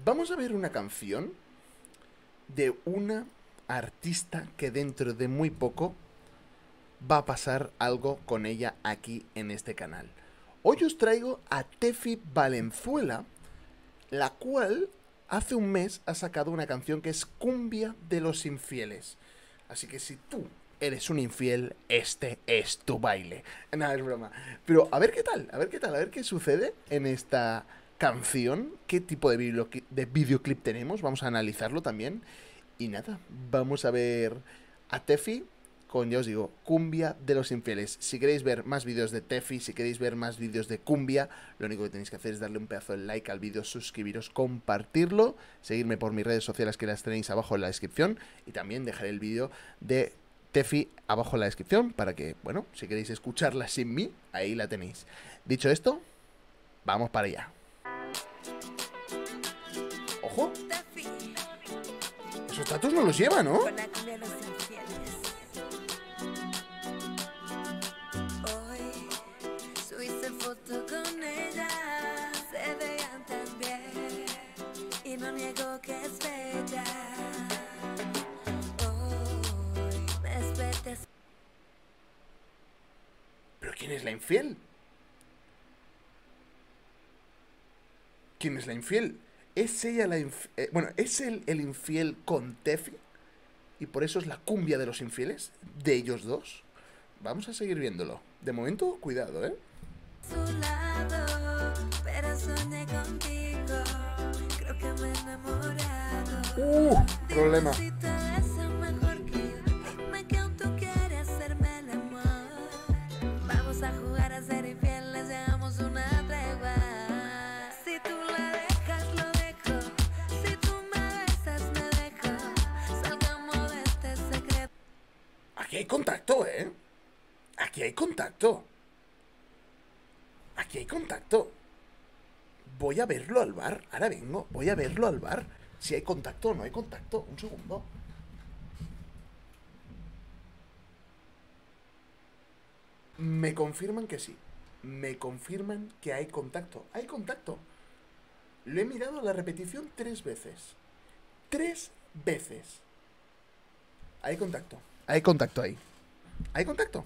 Vamos a ver una canción de una artista que dentro de muy poco va a pasar algo con ella aquí en este canal. Hoy os traigo a Tefi Valenzuela, la cual hace un mes ha sacado una canción que es Cumbia de los Infieles. Así que si tú eres un infiel, este es tu baile. Nada, es broma. Pero a ver qué tal, a ver qué sucede en esta canción, qué tipo de videoclip tenemos, vamos a analizarlo también. Y nada, vamos a ver a Tefi con, ya os digo, Cumbia de los Infieles. Si queréis ver más vídeos de Tefi, si queréis ver más vídeos de Cumbia, lo único que tenéis que hacer es darle un pedazo de like al vídeo, suscribiros, compartirlo, seguirme por mis redes sociales que las tenéis abajo en la descripción y también dejaré el vídeo de Tefi abajo en la descripción para que, bueno, si queréis escucharla sin mí, ahí la tenéis. Dicho esto, vamos para allá. ¡Ojo! Esos tatus no los lleva, ¿no? Foto con ella, se veían tan bien y no niego que es bella. Hoy me desperté. ¿Pero quién es la infiel? ¿Quién es la infiel? ¿Es ella la infiel? Bueno, ¿es él el infiel con Tefi? ¿Y por eso es la cumbia de los infieles? ¿De ellos dos? Vamos a seguir viéndolo. De momento, cuidado, ¿eh? Su lado, pero soñé contigo. Creo que me he enamorado. Problema. Dime si te deseo mejor que yo. Dime que aún tú quieres hacerme el amor. Vamos a jugar a ser infieles, hagamos una tregua. Si tú la dejas, lo dejo. Si tú me besas, me dejo. Salgamos de este secreto. Aquí hay contacto, ¿eh? Aquí hay contacto. Aquí hay contacto. Voy a verlo al bar. Ahora vengo. Voy a verlo al bar. Si hay contacto o no hay contacto. Un segundo. Me confirman que sí. Me confirman que hay contacto. Hay contacto. Lo he mirado a la repetición 3 veces. 3 veces. Hay contacto. Hay contacto ahí. Hay contacto.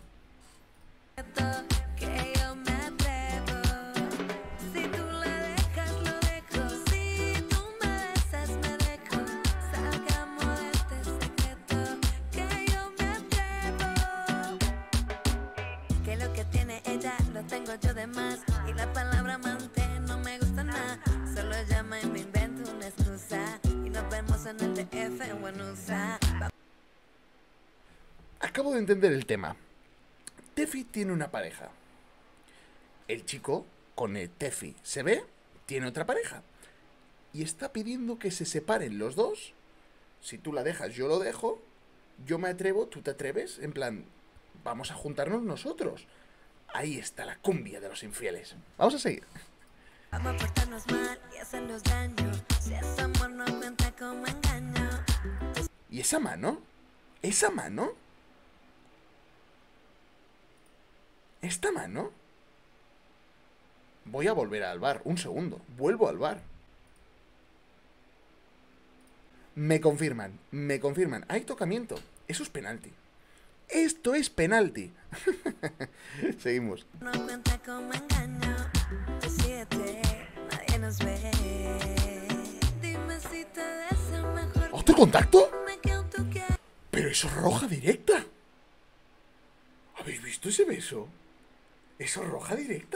Que yo me atrevo. Si tú la dejas, lo dejo. Si tú me besas, me dejo. Salgamos de este secreto. Que yo me atrevo. Que lo que tiene ella lo tengo yo de más. Y la palabra amante no me gusta nada. Solo llama y me invento una excusa. Y nos vemos en el DF o en USA. Acabo de entender el tema. Tefi tiene una pareja. El chico, con el Tefi se ve, tiene otra pareja. Y está pidiendo que se separen los dos. Si tú la dejas, yo lo dejo. Yo me atrevo, tú te atreves. En plan, vamos a juntarnos nosotros. Ahí está la cumbia de los infieles. Vamos a seguir. Vamos a portarnos mal y hacernos daño. Si ese amor no cuenta como engaño. ¿Y esa mano? ¿Esa mano? ¿Esta mano? Voy a volver al bar. Un segundo. Vuelvo al bar. Me confirman. Me confirman. Hay tocamiento. Eso es penalti. Esto es penalti. Seguimos. No cuenta como engaño. Decídete, nadie nos ve. Dime si te deseo mejor. ¿Otro contacto? Dime que aún tú quieres. Pero eso es roja directa. ¿Habéis visto ese beso? Eso es roja directa.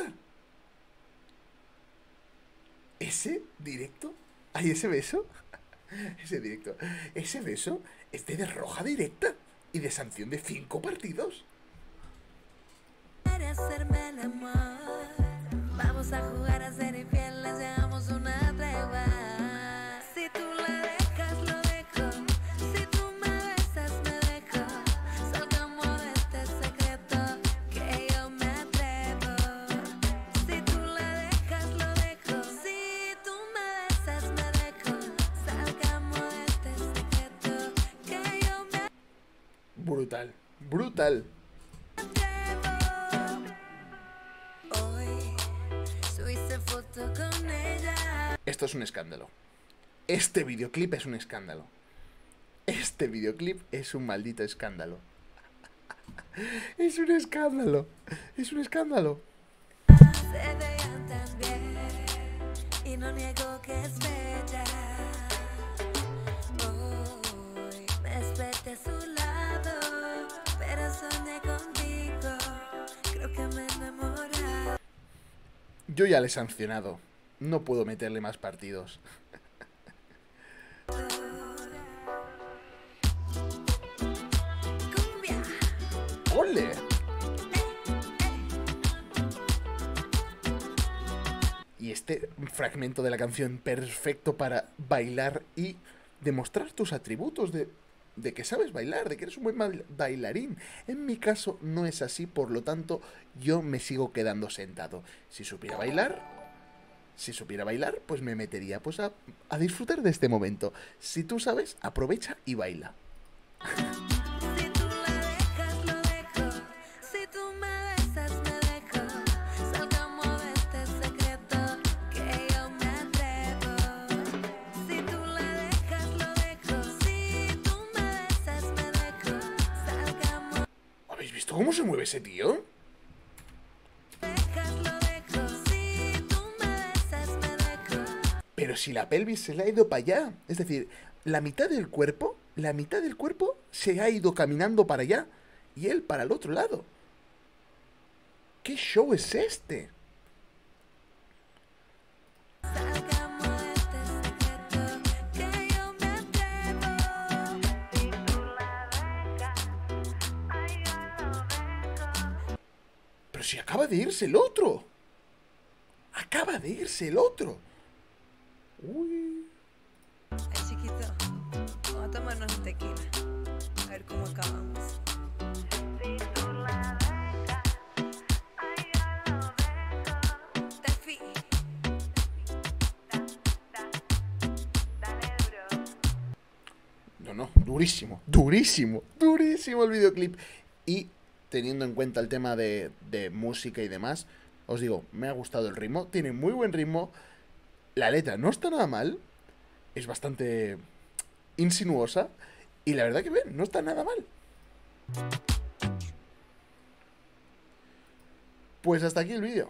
¿Ese directo? ¿Hay ese beso? Ese directo. Ese beso es de roja directa y de sanción de 5 partidos. Quieres hacerme el amor. Vamos a jugar a ser infieles, hagamos una tregua. Si tú la dejas, lo dejo. Si tú me besas, me dejo. Salgamos de este secreto, que yo me atrevo. Si tú la dejas, lo dejo. Si tú me besas, me dejo. Salgamos de este secreto, que yo me Brutal. Brutal. Hoy subiste foto con ella. Esto es un escándalo. Este videoclip es un escándalo. Este videoclip es un maldito escándalo. Es un escándalo. Es un escándalo. Se veían tan bien y no niego que es bella. Hoy me desperté a su lado, pero soñé contigo. Creo que me enamoré. Yo ya le he sancionado. No puedo meterle más partidos. Cumbia. ¡Ole! Y este fragmento de la canción perfecto para bailar y demostrar tus atributos de que sabes bailar, de que eres un buen bailarín. En mi caso no es así, por lo tanto yo me sigo quedando sentado. Si supiera bailar, pues me metería pues a disfrutar de este momento. Si tú sabes, aprovecha y baila. Si tú la dejas, lo dejo. Si tú me besas, me dejo. Salgamos de este secreto que yo me atrevo. Si tú la dejas, lo dejo. Si tú me besas, me dejo. Salgamos. ¿Habéis visto cómo se mueve ese tío? Dejas, lo dejo. Si tú me besas, me dejo. Pero si la pelvis se le ha ido para allá. Es decir, la mitad del cuerpo se ha ido caminando para allá y él para el otro lado. ¿Qué show es este? Salgamos de este secreto que yo me atrevo. Si tú la dejas, ay, yo lo dejo. Pero si acaba de irse el otro. Acaba de irse el otro. Uy. Ay, chiquito, vamos a tomarnos un tequila. A ver cómo acabamos. Si tú la dejas, ay, yo lo dejo. Tefi. Dale duro. No, durísimo, durísimo, durísimo el videoclip. Y teniendo en cuenta el tema de música y demás, os digo, me ha gustado el ritmo, tiene muy buen ritmo. La letra no está nada mal, es bastante insinuosa y la verdad que bien, no está nada mal. Pues hasta aquí el vídeo.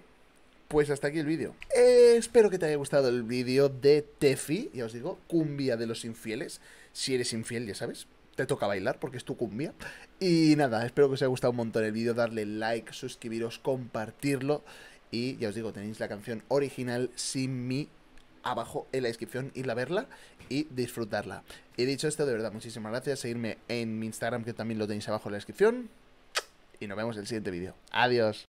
Espero que te haya gustado el vídeo de Tefi. Ya os digo, cumbia de los infieles. Si eres infiel, ya sabes, te toca bailar porque es tu cumbia. Y nada, espero que os haya gustado un montón el vídeo. Darle like, suscribiros, compartirlo. Y ya os digo, tenéis la canción original sin mí abajo en la descripción, ir a verla y disfrutarla. Y dicho esto, de verdad, muchísimas gracias. Seguirme en mi Instagram, que también lo tenéis abajo en la descripción. Y nos vemos en el siguiente vídeo. Adiós.